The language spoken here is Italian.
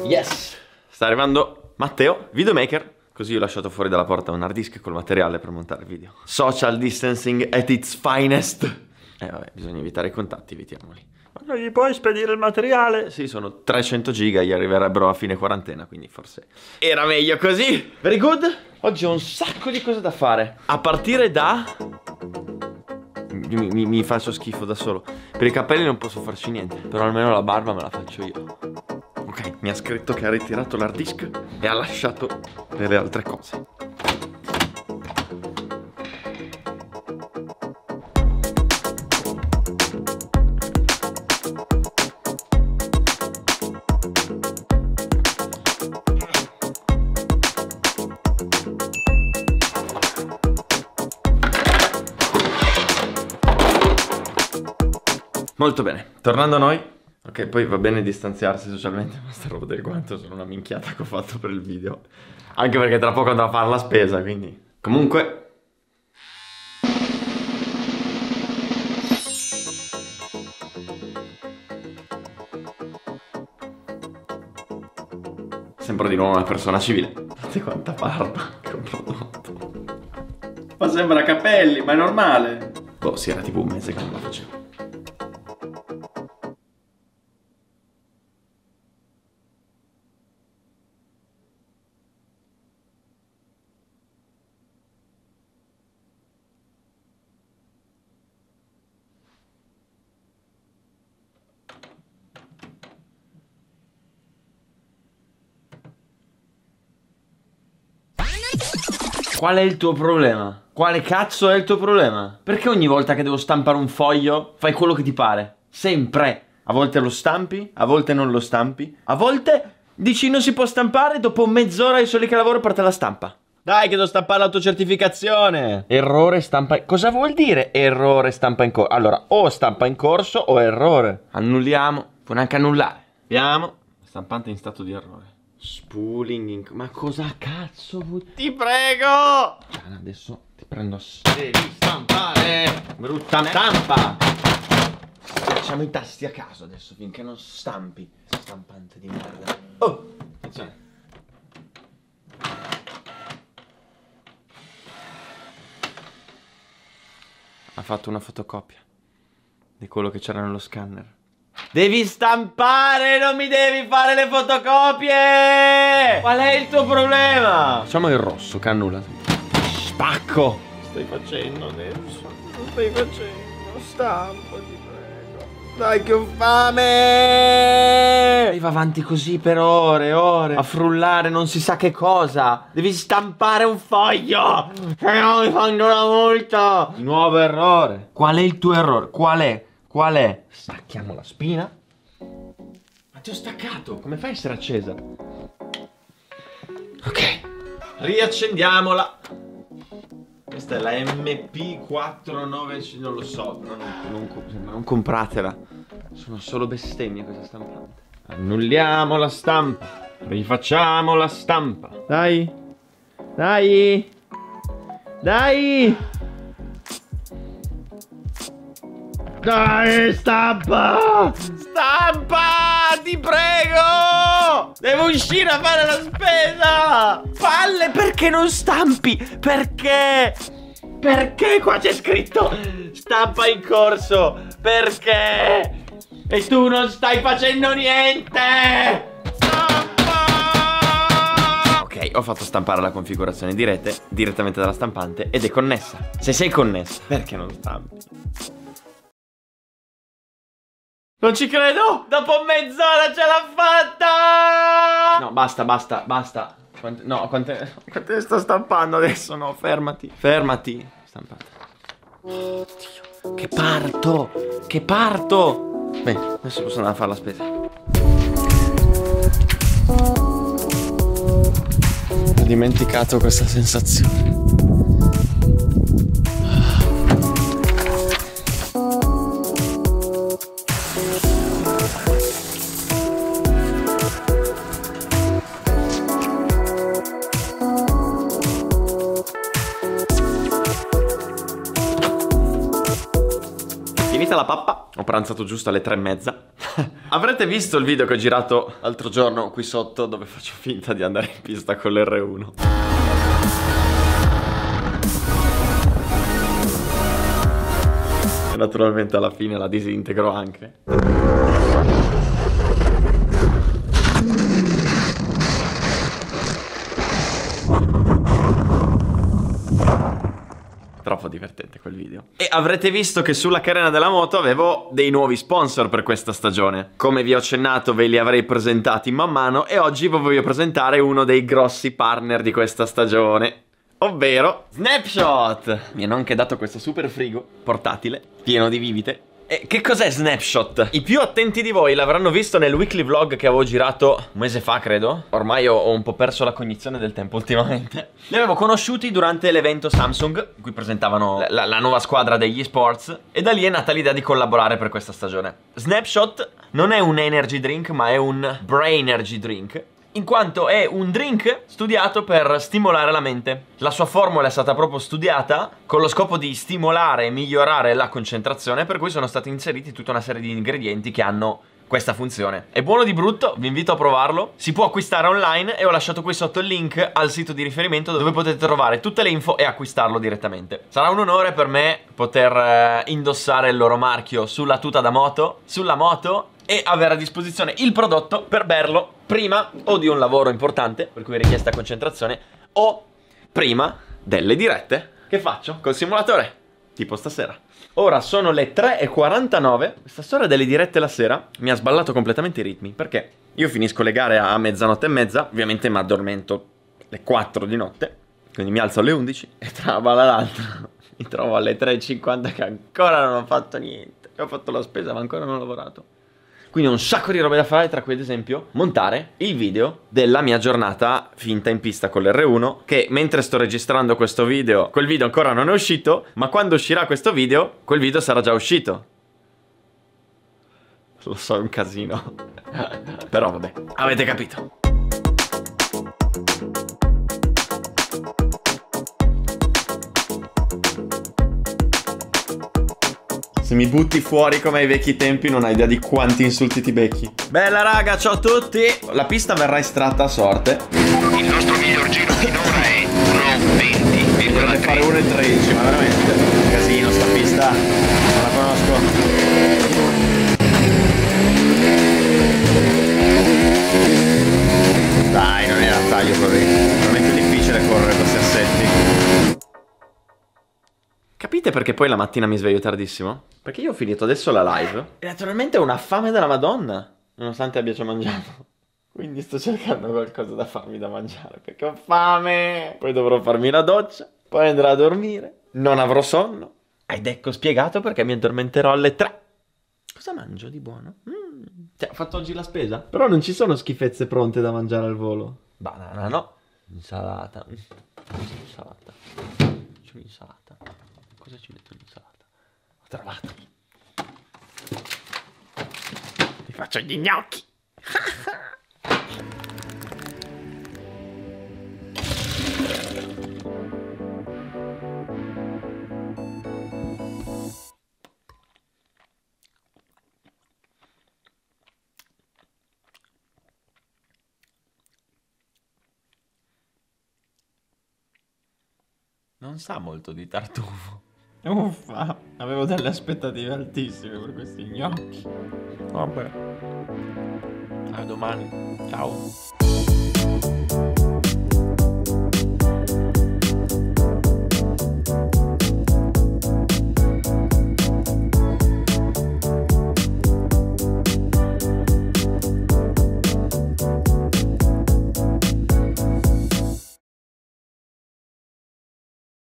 Yes! Sta arrivando Matteo, videomaker. Così ho lasciato fuori dalla porta un hard disk col materiale per montare video. Social distancing at its finest. Vabbè, bisogna evitare i contatti, evitiamoli. Ma non gli puoi spedire il materiale? Sì, sono 300 giga, gli arriverebbero a fine quarantena, quindi forse era meglio così. Very good. Oggi ho un sacco di cose da fare. A partire da... Mi faccio schifo da solo. Per i capelli non posso farci niente, però almeno la barba me la faccio io. Ok, mi ha scritto che ha ritirato l'hard disk e ha lasciato delle altre cose. Molto bene, tornando a noi. Ok, poi va bene distanziarsi socialmente, ma sta roba del guanto sono una minchiata che ho fatto per il video. Anche perché tra poco andrò a fare la spesa, quindi... Comunque... Sembro di nuovo una persona civile. Guardate quanta barba che ho prodotto. Ma sembra capelli, ma è normale. Boh, sì, era tipo un mese che non lo facevo. Qual è il tuo problema? Quale cazzo è il tuo problema? Perché ogni volta che devo stampare un foglio fai quello che ti pare? Sempre. A volte lo stampi, a volte non lo stampi. A volte dici non si può stampare, dopo mezz'ora io sono lì che lavoro parte la stampa. Dai che devo stampare l'autocertificazione. Errore stampa... Cosa vuol dire errore stampa in corso? Allora, o stampa in corso o errore. Annulliamo. Puoi neanche annullare. Vediamo. Stampante in stato di errore. Spooling in... Ma cosa cazzo vuoi... Ti prego! Adesso ti prendo... Devi stampare! Brutta stampa! Facciamo i tasti a caso adesso finché non stampi. Stampante di merda. Oh! Attenzione. Ha fatto una fotocopia di quello che c'era nello scanner. Devi stampare, non mi devi fare le fotocopie! Qual è il tuo problema? Facciamo il rosso che annulla. Spacco! Stai facendo adesso? Lo stai facendo? Stampo, ti prego. Dai che ho fame! E va avanti così per ore e ore a frullare non si sa che cosa. Devi stampare un foglio! Se no mi fanno una multa! Di nuovo errore. Qual è il tuo errore? Qual è? Qual è? Stacchiamo la spina. Ma ti ho staccato. Come fai a essere accesa? Ok. Riaccendiamola. Questa è la MP49. Non lo so. Non compratela. Sono solo bestemmie questa stampante. Annulliamo la stampa. Rifacciamo la stampa. Dai. Dai. Dai. Dai, stampa! Stampa! Ti prego! Devo uscire a fare la spesa! Palle, perché non stampi? Perché? Perché qua c'è scritto stampa in corso? Perché? E tu non stai facendo niente! Stampa! Ok, ho fatto stampare la configurazione di rete direttamente dalla stampante ed è connessa. Se sei connessa, perché non stampi? Non ci credo! Dopo mezz'ora ce l'ha fatta! No, basta, basta, basta. Quante ne sto stampando adesso? No, fermati. Fermati. Stampata. Oddio, che parto! Che parto! Bene, adesso posso andare a fare la spesa. Ho dimenticato questa sensazione. Questa è la pappa. Ho pranzato giusto alle 3:30. Avrete visto il video che ho girato l'altro giorno qui sotto, dove faccio finta di andare in pista con l'R1. E naturalmente alla fine la disintegro anche. Troppo divertente quel video. E avrete visto che sulla carena della moto avevo dei nuovi sponsor per questa stagione. Come vi ho accennato, ve li avrei presentati man mano, e oggi vi voglio presentare uno dei grossi partner di questa stagione, ovvero Snapshot. Mi hanno anche dato questo super frigo portatile pieno di bibite. E che cos'è Snapshot? I più attenti di voi l'avranno visto nel weekly vlog che avevo girato un mese fa, credo. Ormai ho un po' perso la cognizione del tempo ultimamente. Li avevo conosciuti durante l'evento Samsung, in cui presentavano la nuova squadra degli eSports, e da lì è nata l'idea di collaborare per questa stagione. Snapshot non è un energy drink, ma è un brain energy drink, in quanto è un drink studiato per stimolare la mente. La sua formula è stata proprio studiata con lo scopo di stimolare e migliorare la concentrazione, per cui sono stati inseriti tutta una serie di ingredienti che hanno questa funzione. È buono di brutto, vi invito a provarlo. Si può acquistare online e ho lasciato qui sotto il link al sito di riferimento dove potete trovare tutte le info e acquistarlo direttamente. Sarà un onore per me poter indossare il loro marchio sulla tuta da moto, sulla moto, e avere a disposizione il prodotto per berlo prima o di un lavoro importante, per cui è richiesta concentrazione, o prima delle dirette che faccio col simulatore, tipo stasera. Ora sono le 3:49. Questa storia delle dirette la sera mi ha sballato completamente i ritmi, perché io finisco le gare a 00:30, ovviamente mi addormento alle 4 di notte, quindi mi alzo alle 11 e tra una balla e l'altra mi trovo alle 3:50 che ancora non ho fatto niente. Ho fatto la spesa ma ancora non ho lavorato. Quindi ho un sacco di robe da fare, tra cui ad esempio montare il video della mia giornata finta in pista con l'R1, che mentre sto registrando questo video, quel video ancora non è uscito, ma quando uscirà questo video, quel video sarà già uscito. Lo so, è un casino. Però vabbè, avete capito. Se mi butti fuori come ai vecchi tempi non hai idea di quanti insulti ti becchi. Bella raga, ciao a tutti. La pista verrà estratta a sorte. Il nostro miglior giro finora è 1:20,3. Dovrei fare 1:13, ma veramente un casino sta pista. Non la conosco. Dai, non era taglio così. È veramente difficile correre questi assetti. Capite perché poi la mattina mi sveglio tardissimo? Perché io ho finito adesso la live e naturalmente ho una fame della Madonna, nonostante abbia già mangiato. Quindi sto cercando qualcosa da farmi da mangiare, perché ho fame. Poi dovrò farmi la doccia, poi andrò a dormire, non avrò sonno. Ed ecco spiegato perché mi addormenterò alle 3. Cosa mangio di buono? Cioè, ho fatto oggi la spesa? Però non ci sono schifezze pronte da mangiare al volo. Banana no. Insalata. Insalata. C'è un'insalata. Cosa ci metto l'insalata? Ho trovato. Mi faccio gli gnocchi. Non sa molto di tartufo. Uffa, avevo delle aspettative altissime per questi gnocchi. Vabbè. A domani. Ciao.